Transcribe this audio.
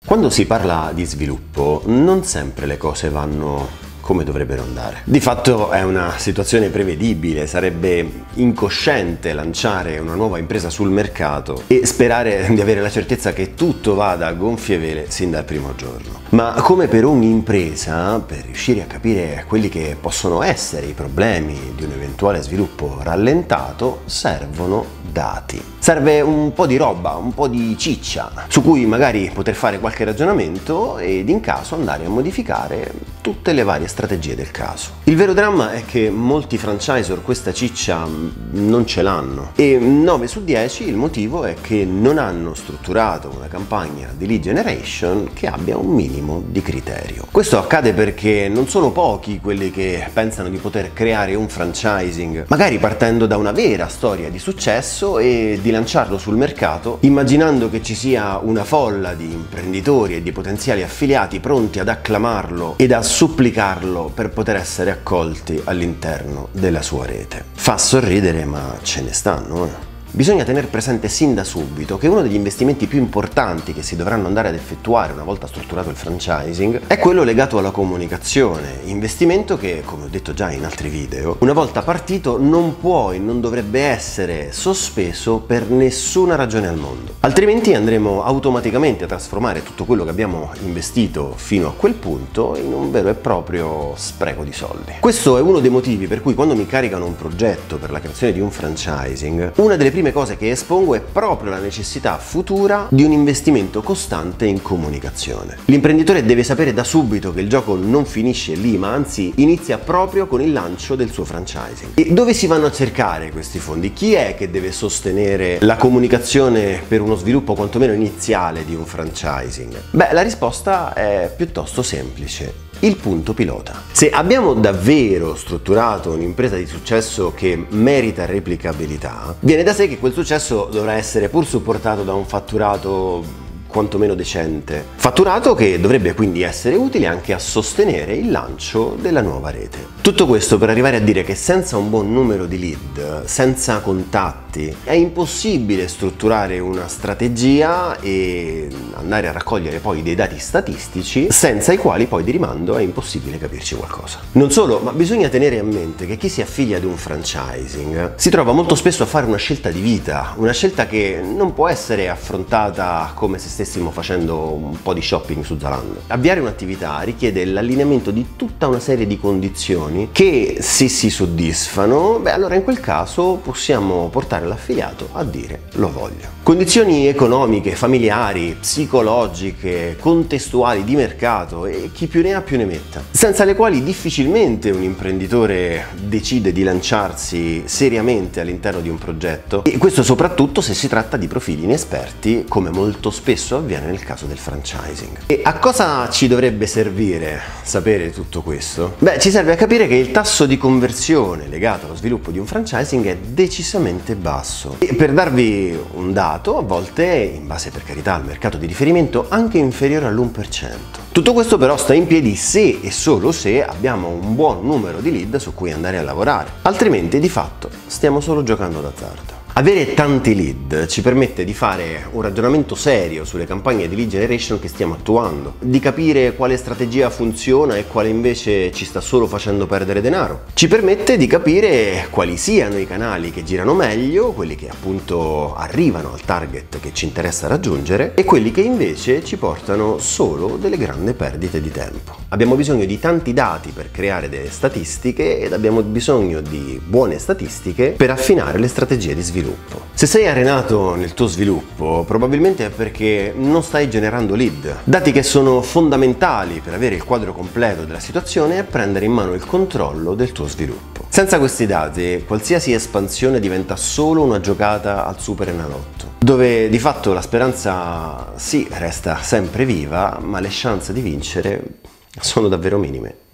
Quando si parla di sviluppo, non sempre le cose vanno come dovrebbero andare. Di fatto è una situazione prevedibile, sarebbe incosciente lanciare una nuova impresa sul mercato e sperare di avere la certezza che tutto vada a gonfie vele sin dal primo giorno. Ma come per ogni impresa, per riuscire a capire quelli che possono essere i problemi di un eventuale sviluppo rallentato, servono dati. Serve un po' di roba, un po' di ciccia, su cui magari poter fare qualche ragionamento ed in caso andare a modificare tutte le varie strategie del caso. Il vero dramma è che molti franchisor questa ciccia non ce l'hanno e 9 su 10 il motivo è che non hanno strutturato una campagna di lead generation che abbia un minimo di criterio. Questo accade perché non sono pochi quelli che pensano di poter creare un franchising, magari partendo da una vera storia di successo e di lanciarlo sul mercato, immaginando che ci sia una folla di imprenditori e di potenziali affiliati pronti ad acclamarlo ed a supplicarlo per poter essere accolti all'interno della sua rete. Fa sorridere, ma ce ne stanno, Bisogna tenere presente sin da subito che uno degli investimenti più importanti che si dovranno andare ad effettuare una volta strutturato il franchising è quello legato alla comunicazione, investimento che, come ho detto già in altri video, una volta partito non può e non dovrebbe essere sospeso per nessuna ragione al mondo. Altrimenti andremo automaticamente a trasformare tutto quello che abbiamo investito fino a quel punto in un vero e proprio spreco di soldi. Questo è uno dei motivi per cui quando mi caricano un progetto per la creazione di un franchising, una delle prime cose che espongo è proprio la necessità futura di un investimento costante in comunicazione. L'imprenditore deve sapere da subito che il gioco non finisce lì, ma anzi inizia proprio con il lancio del suo franchising. E dove si vanno a cercare questi fondi? Chi è che deve sostenere la comunicazione per uno sviluppo quantomeno iniziale di un franchising? Beh, la risposta è piuttosto semplice. Il punto pilota. Se abbiamo davvero strutturato un'impresa di successo che merita replicabilità, viene da sé che quel successo dovrà essere pur supportato da un fatturato quantomeno decente. Fatturato che dovrebbe quindi essere utile anche a sostenere il lancio della nuova rete. Tutto questo per arrivare a dire che senza un buon numero di lead, senza contatti, è impossibile strutturare una strategia e andare a raccogliere poi dei dati statistici senza i quali poi di rimando è impossibile capirci qualcosa. Non solo, ma bisogna tenere a mente che chi si affiglia ad un franchising si trova molto spesso a fare una scelta di vita, una scelta che non può essere affrontata come se stessimo facendo un po' di shopping su Zalando. Avviare un'attività richiede l'allineamento di tutta una serie di condizioni che, se si soddisfano, allora in quel caso possiamo portare l'affiliato a dire lo voglio. Condizioni economiche, familiari, psicologiche, contestuali, di mercato e chi più ne ha più ne metta, senza le quali difficilmente un imprenditore decide di lanciarsi seriamente all'interno di un progetto, e questo soprattutto se si tratta di profili inesperti, come molto spesso avviene nel caso del franchising. E a cosa ci dovrebbe servire sapere tutto questo? Ci serve a capire che il tasso di conversione legato allo sviluppo di un franchising è decisamente basso e, per darvi un dato, a volte, in base per carità al mercato di riferimento, anche inferiore all'1%. Tutto questo però sta in piedi se e solo se abbiamo un buon numero di lead su cui andare a lavorare, altrimenti di fatto stiamo solo giocando d'azzardo. Avere tanti lead ci permette di fare un ragionamento serio sulle campagne di lead generation che stiamo attuando, di capire quale strategia funziona e quale invece ci sta solo facendo perdere denaro. Ci permette di capire quali siano i canali che girano meglio, quelli che appunto arrivano al target che ci interessa raggiungere e quelli che invece ci portano solo delle grandi perdite di tempo. Abbiamo bisogno di tanti dati per creare delle statistiche ed abbiamo bisogno di buone statistiche per affinare le strategie di sviluppo. Se sei arenato nel tuo sviluppo, probabilmente è perché non stai generando lead, dati che sono fondamentali per avere il quadro completo della situazione e prendere in mano il controllo del tuo sviluppo. Senza questi dati, qualsiasi espansione diventa solo una giocata al super enalotto, dove di fatto la speranza sì resta sempre viva, ma le chance di vincere sono davvero minime.